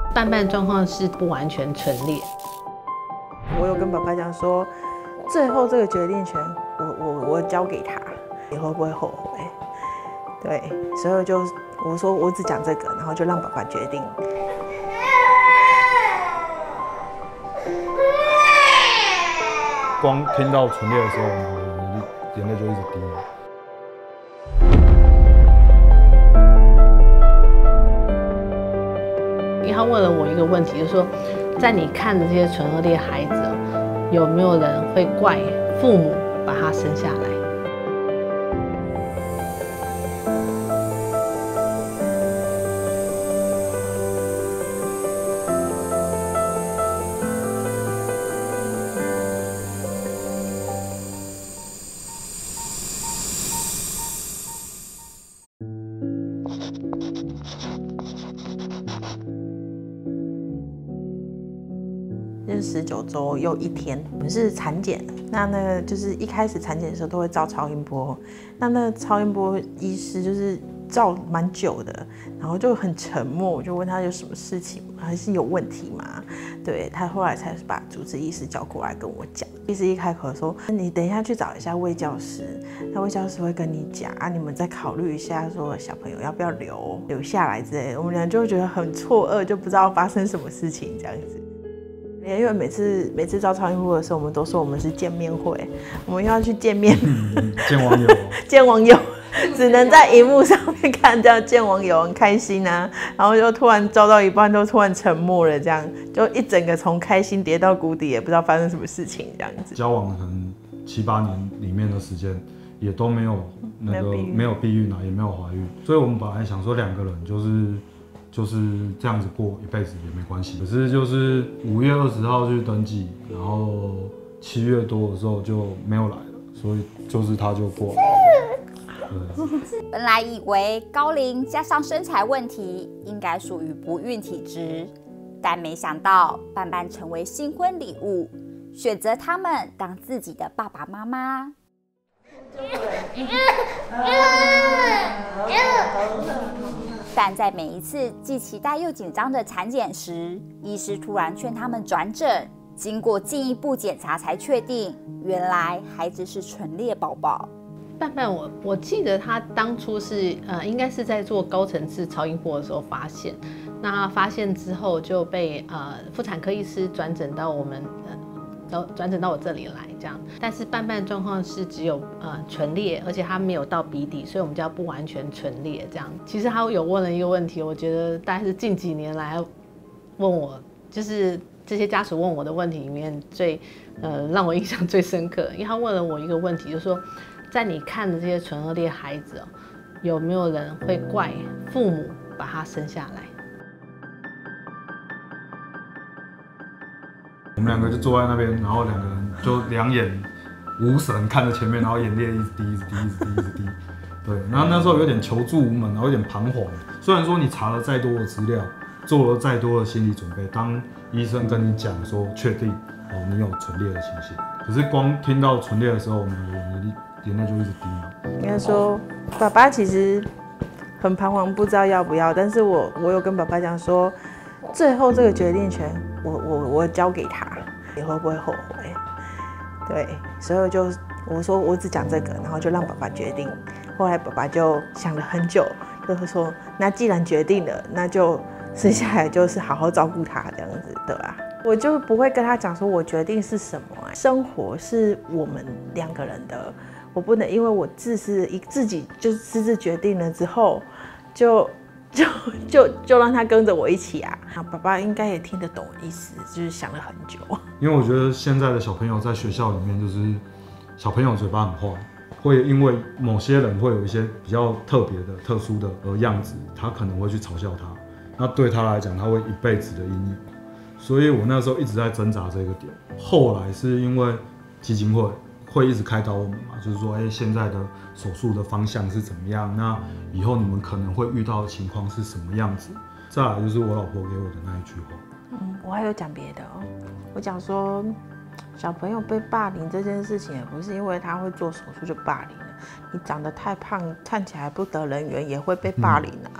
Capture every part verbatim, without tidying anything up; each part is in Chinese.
半半状况是不完全纯裂。 我有跟爸爸讲说，最后这个决定权我我我交给他，你会不会后悔？对，所以我就我说我只讲这个，然后就让爸爸决定。 光听到纯裂的时候，我眼泪就一直滴了。 因为他问了我一个问题，就是说，在你看的这些唇腭裂孩子，有没有人会怪父母把他生下来？ 就是十九周又一天，我们是产检，那那个就是一开始产检的时候都会照超音波，那那个超音波医师就是照蛮久的，然后就很沉默，我就问他有什么事情还是有问题吗？对，他后来才把主治医师叫过来跟我讲，医师一开口说，你等一下去找一下卫教师，那卫教师会跟你讲啊，你们再考虑一下，说小朋友要不要留留下来之类的，我们俩就觉得很错愕，就不知道发生什么事情这样子。因为每次每次照超音波的时候，我们都说我们是见面会，我们要去见面， 嗯、见网友， 见网友，只能在荧幕上面看到见网友很开心啊，然后就突然照到一半都突然沉默了，这样就一整个从开心跌到谷底，也不知道发生什么事情这样子。 交往可能七八年里面的时间，也都没有那个没有避孕啊，也没有怀孕，所以我们本来想说两个人就是。就是这样子过一辈子也没关系，可是就是五月二十号去登记，然后七月多的时候就没有来了，所以就是他就过了。 本来以为高龄加上身材问题应该属于不孕体质，但没想到半半成为新婚礼物，选择他们当自己的爸爸妈妈。但在每一次既期待又紧张的产检时，医师突然劝他们转诊，经过进一步检查才确定，原来孩子是唇裂宝宝。 半半我我记得他当初是呃，应该是在做高层次超音波的时候发现，那他发现之后就被呃妇产科医师转诊到我们呃转诊到我这里来这样，但是半半状况是只有呃唇裂，而且他没有到鼻底，所以我们叫不完全唇裂这样。其实他有问了一个问题，我觉得大概是近几年来问我，就是这些家属问我的问题里面最呃让我印象最深刻，因为他问了我一个问题，就是说。在你看的这些唇腭裂孩子，有没有人会怪父母把他生下来？ 我们两个就坐在那边，然后两个人就两眼无神看着前面，然后眼泪一直滴，一直滴，一直滴，一直滴。对，然后那时候有点求助无门，然后有点彷徨。虽然说你查了再多的资料，做了再多的心理准备，当医生跟你讲说确定哦你有唇裂的情形，可是光听到唇裂的时候，我们眼泪就一直滴嘛。 应该说，爸爸其实很彷徨，不知道要不要。但是我我有跟爸爸讲说，最后这个决定权，我我我交给他，你会不会后悔？对，所以我就我说我只讲这个，然后就让爸爸决定。后来爸爸就想了很久，就是说，那既然决定了，那就生下来就是好好照顾他这样子，对吧？我就不会跟他讲说我决定是什么、啊，生活是我们两个人的。我不能因为我自私一自己就私自决定了之后，就就就就让他跟着我一起啊！爸爸应该也听得懂我意思，就是想了很久。 因为我觉得现在的小朋友在学校里面，就是小朋友嘴巴很坏，会因为某些人会有一些比较特别的、特殊的呃样子，他可能会去嘲笑他，那对他来讲，他会一辈子的阴影。所以我那时候一直在挣扎这个点。后来是因为基金会。会一直开导我们嘛，就是说，哎、欸，现在的手术的方向是怎么样？那以后你们可能会遇到的情况是什么样子？再来就是我老婆给我的那一句话。 嗯，我还有讲别的哦，我讲说，小朋友被霸凌这件事情，也不是因为他会做手术就霸凌了，你长得太胖，看起来不得人缘，也会被霸凌啊。嗯、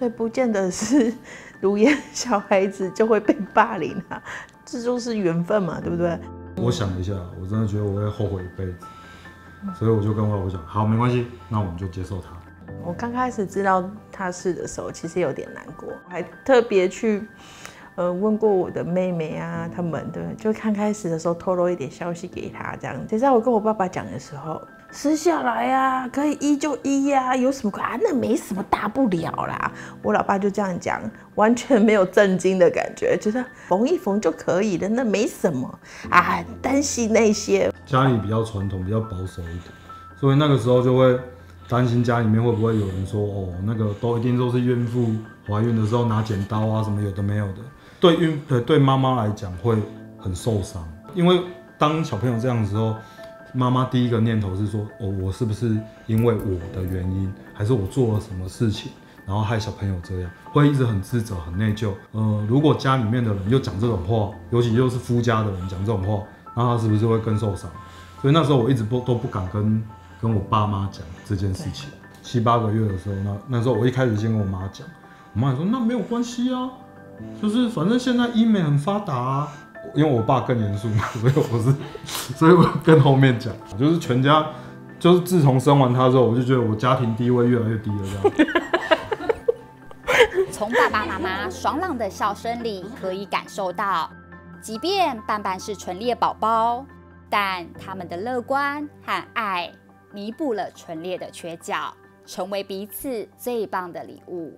所以不见得是如烟小孩子就会被霸凌啊，这就是缘分嘛，对不对？ 我想一下，我真的觉得我会后悔一辈子，所以我就跟我老婆讲，好，没关系，那我们就接受他。 我刚开始知道他是的时候，其实有点难过，我还特别去。呃，问过我的妹妹啊，他们对，就刚开始的时候透露一点消息给他，这样。就在我跟我爸爸讲的时候，撕下来啊，可以医就医呀、啊，有什么啊？那没什么大不了啦。我老爸就这样讲，完全没有震惊的感觉，觉得缝一缝就可以了，那没什么啊，担心那些。 家里比较传统，比较保守一点，所以那个时候就会担心家里面会不会有人说，哦，那个都一定都是孕妇怀孕的时候拿剪刀啊，什么有的没有的。对孕呃对妈妈来讲会很受伤，因为当小朋友这样的时候，妈妈第一个念头是说，哦，我是不是因为我的原因，还是我做了什么事情，然后害小朋友这样，会一直很自责、很内疚。呃，如果家里面的人又讲这种话，尤其又是夫家的人讲这种话，那他是不是会更受伤？所以那时候我一直不都不敢跟跟我爸妈讲这件事情。七八个月的时候，那那时候我一开始先跟我妈讲，我妈也说那没有关系啊。就是反正现在医美很发达啊，因为我爸更严肃嘛，所以我是，所以我跟后面讲，就是全家，就是自从生完他之后，我就觉得我家庭地位越来越低了这样。 从爸爸妈妈爽朗的笑声里，可以感受到，即便半半是纯烈宝宝，但他们的乐观和爱弥补了纯烈的缺角，成为彼此最棒的礼物。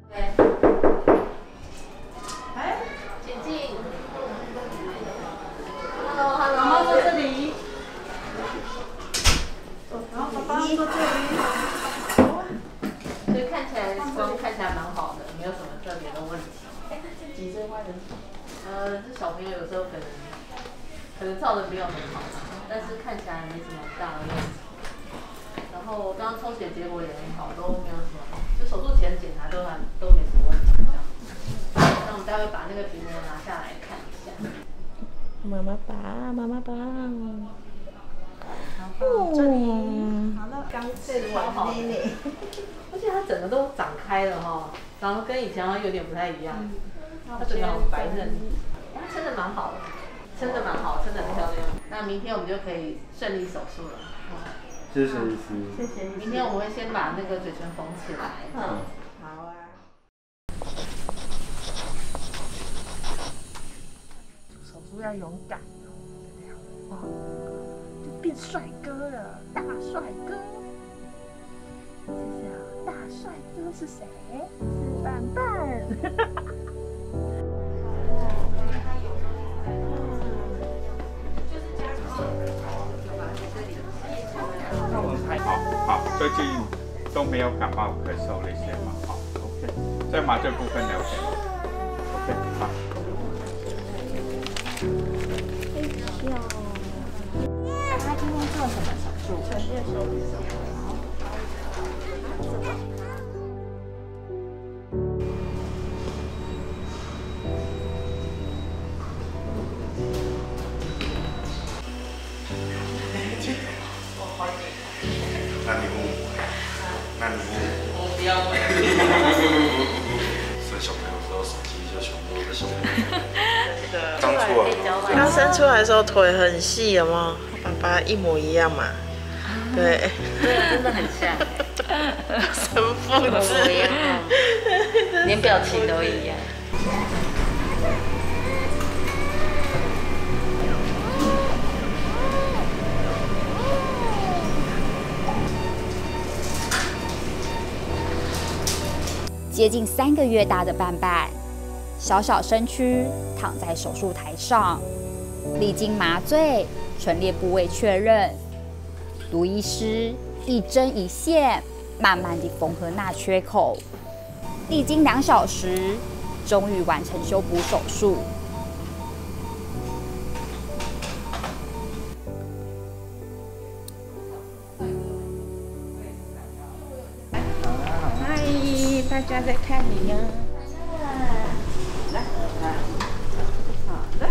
哎，请进。Hello Hello， 妈妈坐这里。然后爸爸坐这里。所以看起来光看起来蛮好的，没有什么特别的问题。哎，这几岁外的？呃，这小朋友有时候可能可能照的没有很好，但是看起来没什么大的问题。然后刚刚抽血结果也很好，都没有什么，就手术前检查都还都没什么问题这样。那我们待会把那个笔膜拿下来看一下。 妈妈把，妈妈把。 哦，这里好了，刚吃完好的，而且它整个都长开了哈，然后跟以前好像有点不太一样，它整个好白嫩，它撑得蛮好的，撑得蛮好，撑得很漂亮。那明天我们就可以顺利手术了。 谢谢医师。 谢谢。 明天我们会先把那个嘴唇缝起来。 嗯，好啊。手术要勇敢哦，就变帅哥了，大帅哥。谢谢啊，大帅哥是谁？是范范。 好，最近都没有感冒、咳嗽那些嘛，好 ，OK， 在麻醉部分了解 ，OK， 好。 他今天做什么手术？ 纯烈手术。 那你问，那你问， 我不要问。 生小朋友的时候，手机就全部都在小朋友。 真的。 刚出来， 刚生出来的时候腿很细，有没有？爸爸一模一样嘛。对。 对，真的很像。 神父一样，连表情都一样。 接近三个月大的半半，小小身躯躺在手术台上，历经麻醉、唇裂部位确认，卢医师一针一线慢慢地缝合那缺口，历经两小时，终于完成修补手术。 大家在看你呀、来，来，好的。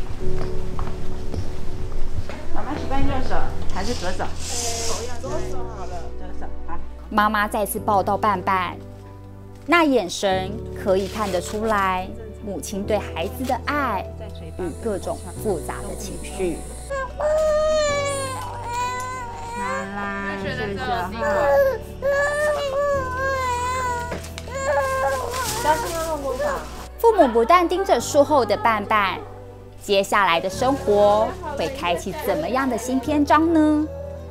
妈妈习惯右手还是左手？左手好了，左手好。 妈妈再次抱到半半， 那眼神可以看得出来，母亲对孩子的爱与各种复杂的情绪。 啦啦，谢谢哈。小心要弄多少？ 父母不但盯着术后的伴伴，接下来的生活会开启怎么样的新篇章呢？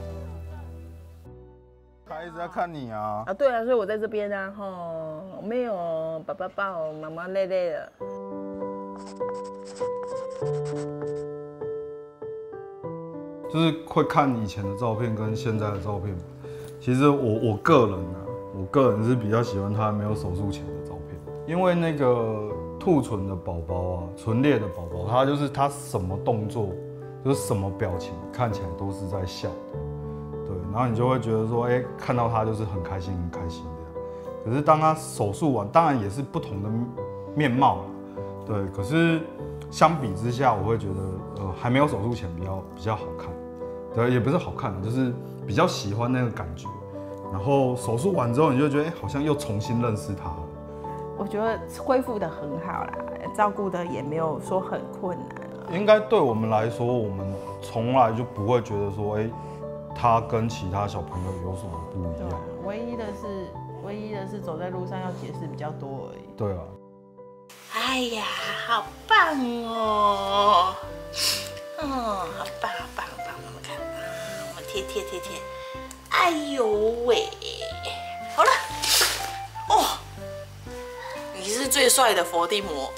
他一直在看你啊！ 啊，对啊，所以我在这边啊，吼，没有爸爸抱，妈妈累累了。 就是会看以前的照片跟现在的照片。其实我我个人啊，我个人是比较喜欢他没有手术前的照片，因为那个兔唇的宝宝啊，唇裂的宝宝，他就是他什么动作，就是什么表情，看起来都是在笑的。对，然后你就会觉得说，哎、欸，看到他就是很开心，很开心这样。可是当他手术完，当然也是不同的面貌啦，对。可是相比之下，我会觉得，呃，还没有手术前比较比较好看，对，也不是好看，就是比较喜欢那个感觉。然后手术完之后，你就觉得，哎、欸，好像又重新认识他了。 我觉得恢复得很好啦，照顾的也没有说很困难。 应该对我们来说，我们从来就不会觉得说，哎、欸。他跟其他小朋友有什么不一样？ 唯一的是，唯一的是走在路上要解释比较多而已。 对啊。 哎呀，好棒哦！嗯，好棒，好棒，好棒！我们看啊，我们贴贴贴贴。哎呦喂，好了。哦，你是最帅的佛地魔。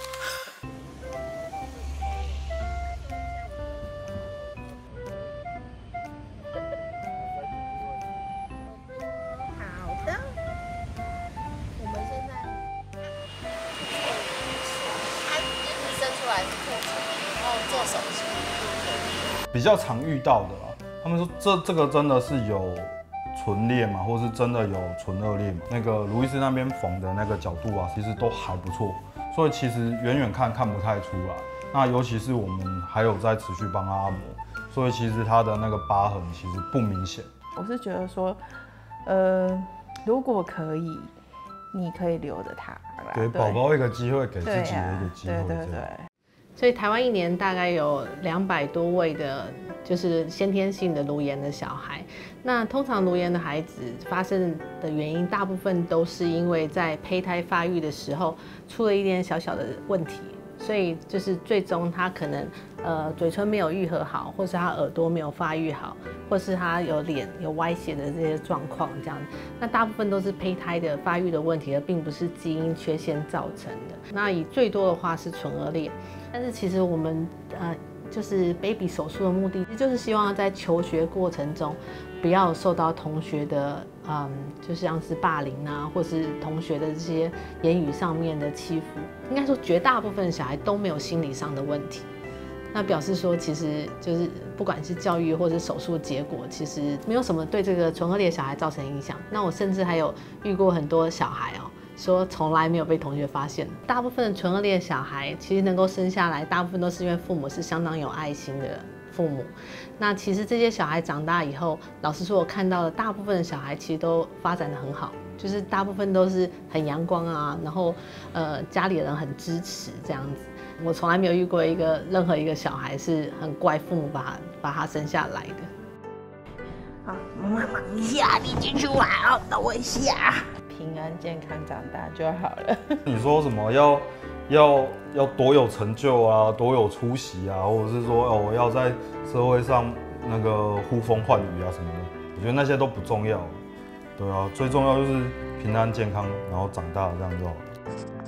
比较常遇到的啦，他们说这这个真的是有唇裂嘛，或是真的有唇腭裂嘛？那个卢医师那边缝的那个角度啊，其实都还不错，所以其实远远看看不太出来。那尤其是我们还有在持续帮他按摩，所以其实他的那个疤痕其实不明显。 我是觉得说，呃，如果可以，你可以留着它， 给宝宝一个机会，给自己的一个机会， 对对对。 所以台湾一年大概有两百多位的，就是先天性的颅炎的小孩。那通常颅炎的孩子发生的原因，大部分都是因为在胚胎发育的时候出了一点小小的问题，所以就是最终他可能呃嘴唇没有愈合好，或是他耳朵没有发育好，或是他有脸有歪斜的这些状况这样。那大部分都是胚胎的发育的问题，而并不是基因缺陷造成的。那以最多的话是唇腭裂。但是其实我们呃，就是 baby 手术的目的，就是希望在求学过程中，不要受到同学的嗯，就像是霸凌啊，或是同学的这些言语上面的欺负。应该说，绝大部分小孩都没有心理上的问题。那表示说，其实就是不管是教育或是手术结果，其实没有什么对这个唇腭裂小孩造成影响。那我甚至还有遇过很多小孩哦。说从来没有被同学发现。大部分的唇腭裂小孩其实能够生下来，大部分都是因为父母是相当有爱心的父母。那其实这些小孩长大以后，老实说，我看到的大部分的小孩其实都发展得很好，就是大部分都是很阳光啊，然后呃家里人很支持这样子。我从来没有遇过一个任何一个小孩是很怪父母把把他生下来的。 好，妈妈忙一下，你进去玩哦，等我一下。 平安健康长大就好了。 你说什么要要要多有成就啊，多有出息啊，或者是说哦我要在社会上那个呼风唤雨啊什么的，我觉得那些都不重要。对啊，最重要就是平安健康，然后长大这样就好了。